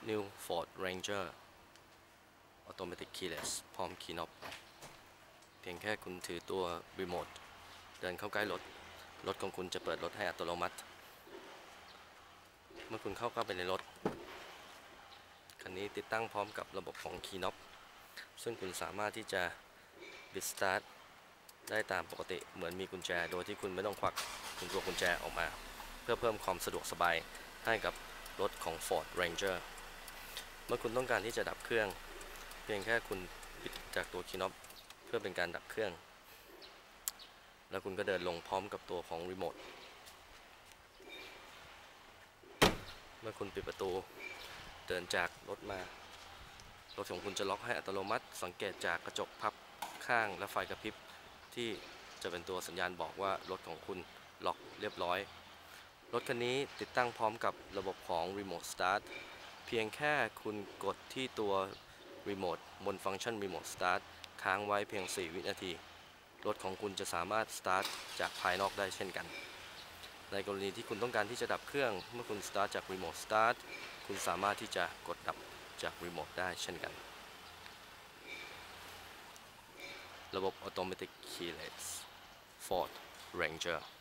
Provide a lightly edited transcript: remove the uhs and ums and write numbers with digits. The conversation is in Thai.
New Ford Ranger Automatic Keyless พร้อมคีย์น็อปเพียงแค่คุณถือตัวรีโมทเดินเข้าใกล้รถของคุณจะเปิดรถให้อัตโนมัติเมื่อคุณเข้าไปในรถคันนี้ติดตั้งพร้อมกับระบบของคีย์น็อปซึ่งคุณสามารถที่จะบิดสตาร์ทได้ตามปกติเหมือนมีกุญแจโดยที่คุณไม่ต้องควักตัวกุญแจออกมาเพื่อเพิ่มความสะดวกสบายให้กับรถของ Ford Ranger เมื่อคุณต้องการที่จะดับเครื่องเพียงแค่คุณปิดจากตัวคีย์น็อปเพื่อเป็นการดับเครื่องแล้วคุณก็เดินลงพร้อมกับตัวของรีโมทเมื่อคุณปิดประตูเดินจากรถมารถของคุณจะล็อกให้อัตโนมัติสังเกตจากกระจกพับข้างและไฟกระพริบที่จะเป็นตัวสัญญาณบอกว่ารถของคุณล็อกเรียบร้อยรถคันนี้ติดตั้งพร้อมกับระบบของ Remote Start เพียงแค่คุณกดที่ตัวรีโมทบนฟังก์ชัน Remote Start ค้างไว้เพียง 4 วินาทีรถของคุณจะสามารถ Start จากภายนอกได้เช่นกันในกรณีที่คุณต้องการที่จะดับเครื่องเมื่อคุณ Start จาก Remote Start คุณสามารถที่จะกดดับจากรีโมทได้เช่นกันระบบ Automatic Keyless Ford Ranger